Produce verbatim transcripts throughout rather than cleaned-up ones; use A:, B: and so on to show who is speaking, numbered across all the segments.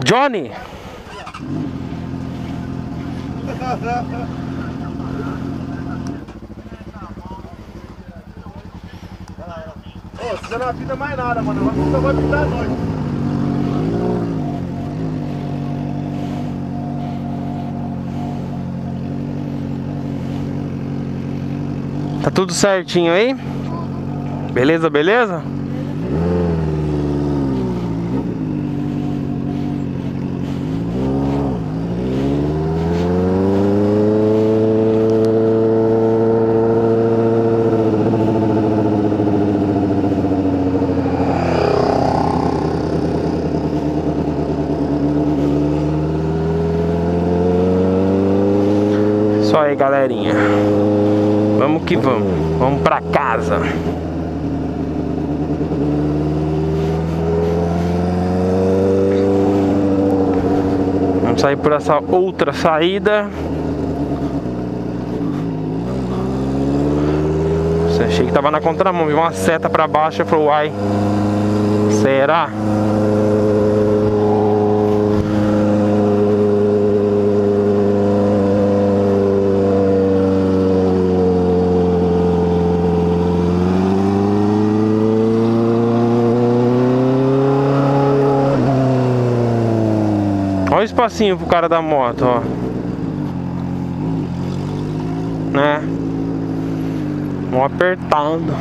A: Johnny!
B: Ô, você não apita mais nada, mano. Você vai apitar nós.
A: Tá tudo certinho aí? Beleza, beleza? Isso aí, galerinha. Vamos que vamos. Vamos pra casa. Vamos sair por essa outra saída. Você achei que tava na contramão, viu uma seta pra baixo e falou, uai, será? Olha o espacinho pro cara da moto, ó. Né? Vamos apertando.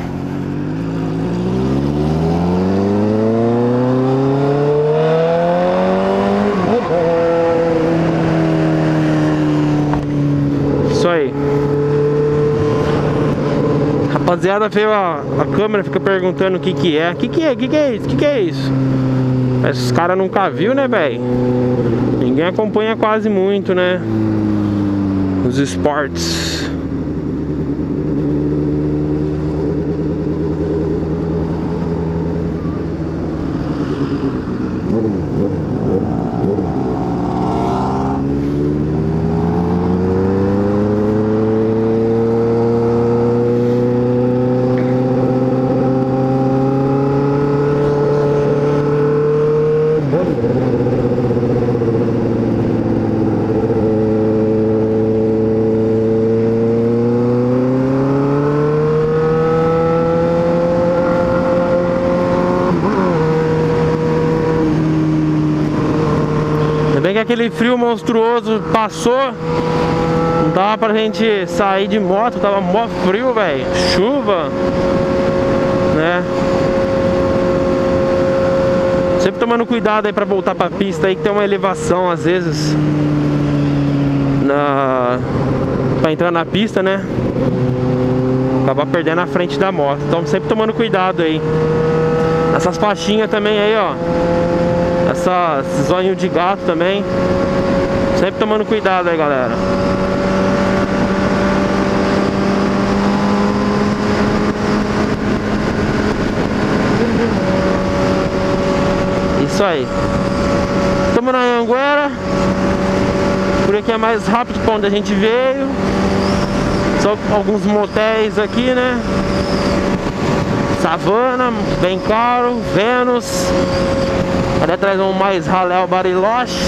A: Isso aí. Rapaziada, veio a, a câmera, fica perguntando o que que é. O que que é? O que que é isso? O que que é isso? Esses caras nunca viu, né, velho? Ninguém acompanha quase muito, né? Os esportes. Bem que aquele frio monstruoso passou, não dava pra gente sair de moto, tava mó frio, velho, chuva, né? Sempre tomando cuidado aí pra voltar pra pista aí, que tem uma elevação às vezes na... pra entrar na pista, né? Acaba perdendo a frente da moto, então sempre tomando cuidado aí. Essas faixinhas também aí, ó. Essa zoinho de gato também. Sempre tomando cuidado aí, galera. Isso aí. Estamos na Anhanguera. Por aqui é mais rápido pra onde a gente veio. Só alguns motéis aqui, né? Savana, bem caro. Vênus. Ali atrás um mais Ralé, Bariloche.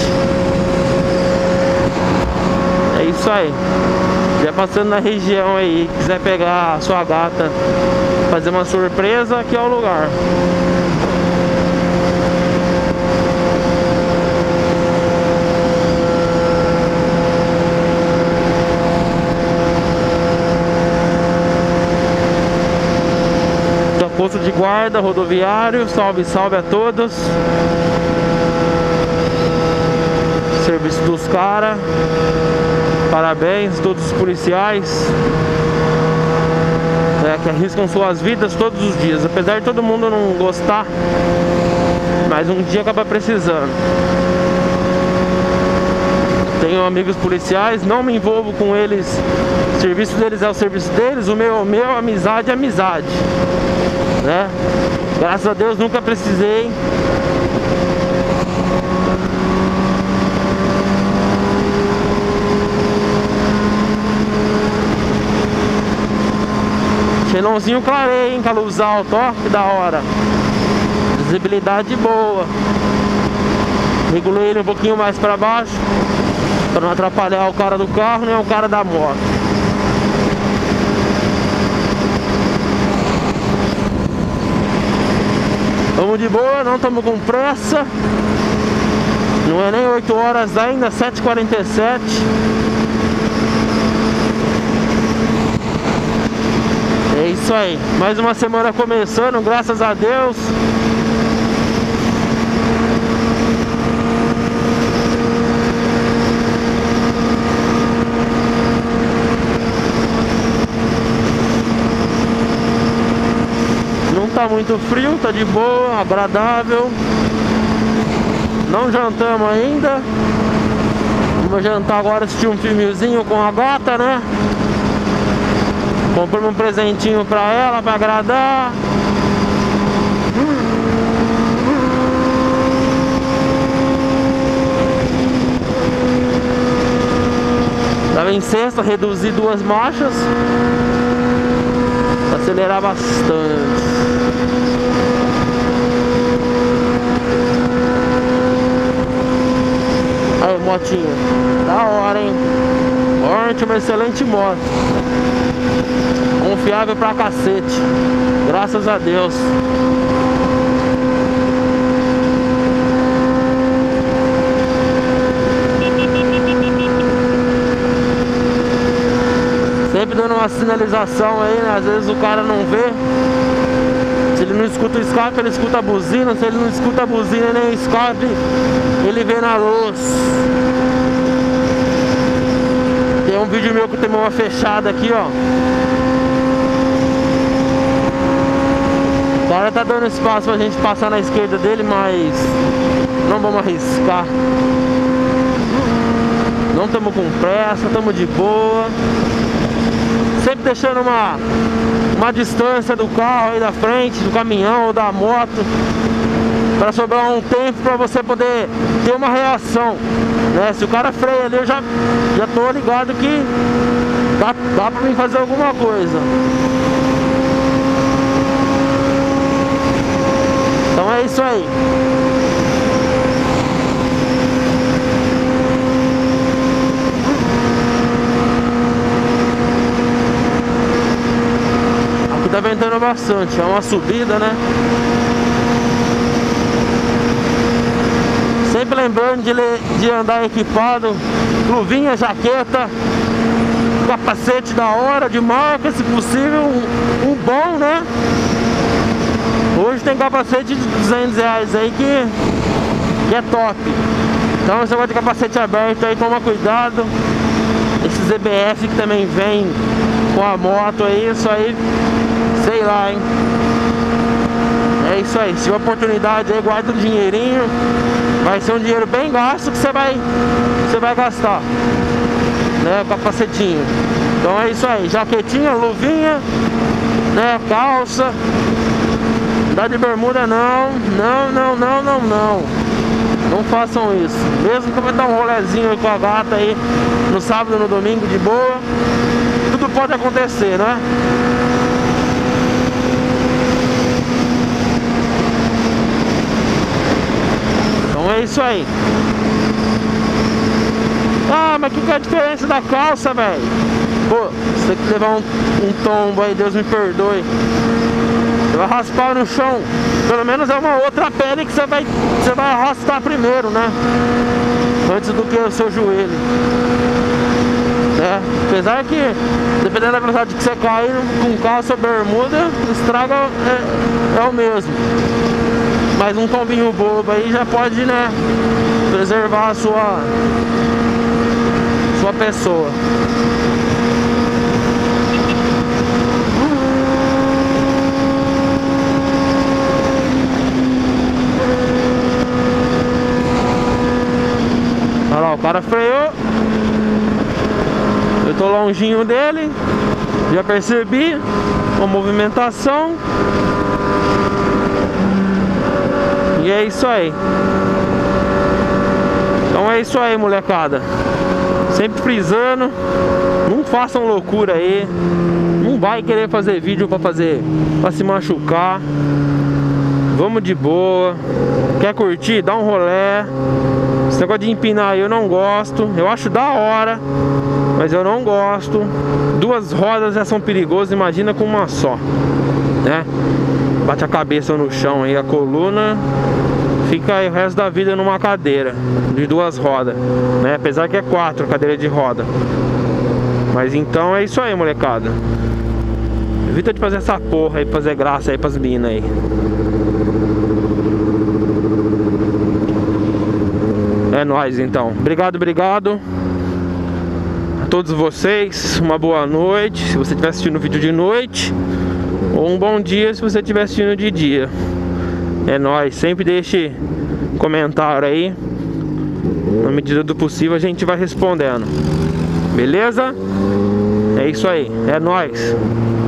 A: É isso aí. Já passando na região aí, quiser pegar a sua gata, fazer uma surpresa, aqui é o lugar. Posto de guarda, rodoviário, salve, salve a todos. Serviço dos caras. Parabéns a todos os policiais, é, que arriscam suas vidas todos os dias. Apesar de todo mundo não gostar, mas um dia acaba precisando. Tenho amigos policiais, não me envolvo com eles. O serviço deles é o serviço deles, o meu, o meu amizade é amizade, né? Graças a Deus nunca precisei. Xenonzinho clareio, hein? Com a luz alta, ó, que da hora. Visibilidade boa. Regulei ele um pouquinho mais para baixo, para não atrapalhar o cara do carro nem o cara da moto. Vamos de boa, não estamos com pressa. Não é nem oito horas ainda, sete e quarenta e sete. É isso aí, mais uma semana começando, graças a Deus. Não tá muito frio, tá de boa, agradável. Não jantamos ainda. Vamos jantar agora, assistir um filmezinho com a gata, né? Comprei um presentinho pra ela, pra agradar. Tava em sexta, reduzi duas marchas pra acelerar bastante. Aí, motinha, da hora, hein? Hornet, uma excelente moto. Confiável pra cacete. Graças a Deus. Sempre dando uma sinalização aí, né? Às vezes o cara não vê. Se ele não escuta o escape, ele escuta a buzina. Se ele não escuta a buzina nem o escape, ele vê na luz. Tem um vídeo meu que tem uma fechada aqui, ó. O cara tá dando espaço pra gente passar na esquerda dele, mas não vamos arriscar. Não estamos com pressa, estamos de boa. Sempre deixando uma, uma distância do carro aí da frente, do caminhão ou da moto, para sobrar um tempo para você poder ter uma reação, né? Se o cara freia ali, eu já, já tô ligado que dá, dá pra mim fazer alguma coisa. Então é isso aí. Aqui tá ventando bastante, é uma subida, né? Sempre lembrando de, de andar equipado, luvinha, jaqueta, capacete da hora, de marca, se possível, um, um bom, né? Hoje tem capacete de duzentos reais aí que, que é top. Então você vai de capacete aberto aí, toma cuidado. Esse Z B F que também vem com a moto aí, isso aí, sei lá, hein? É isso aí, se tiver oportunidade aí, guarda o dinheirinho. Vai ser um dinheiro bem gasto que você vai, você vai gastar, né? Capacetinho. Então é isso aí, jaquetinha, luvinha, né? Calça. Andar de bermuda não, não, não, não, não, não. Não façam isso. Mesmo que eu vou dar um rolezinho com a gata aí no sábado, no domingo, de boa, tudo pode acontecer, né? Então é isso aí. Ah, mas que que é a diferença da calça, velho? Pô, você tem que levar um, um tombo aí, Deus me perdoe. Você vai raspar no chão. Pelo menos é uma outra pele que você vai, você vai arrastar primeiro, né? Antes do que o seu joelho, né? Apesar que, dependendo da velocidade que você cair com calça ou bermuda, o estrago é, é o mesmo. Mas um tombinho bobo aí já pode, né, preservar a sua, sua pessoa. Olha lá, o cara freou. Eu tô longinho dele. Já percebi a movimentação. E é isso aí. Então é isso aí, molecada. Sempre frisando, não façam loucura aí. Não vai querer fazer vídeo pra fazer, pra se machucar. Vamos de boa. Quer curtir? Dá um rolê. Esse negócio de empinar eu não gosto. Eu acho da hora, mas eu não gosto. Duas rodas já são perigosas, imagina com uma só, né? Bate a cabeça no chão aí, a coluna fica aí o resto da vida numa cadeira de duas rodas, né? Apesar que é quatro cadeira de roda. Mas então é isso aí, molecada. Evita de fazer essa porra aí, fazer graça aí pras minas aí. É nóis então. Obrigado, obrigado a todos vocês. Uma boa noite se você estiver assistindo o vídeo de noite, ou um bom dia se você estiver assistindo de dia. É nóis. Sempre deixe comentário aí. Na medida do possível a gente vai respondendo. Beleza? É isso aí. É nóis.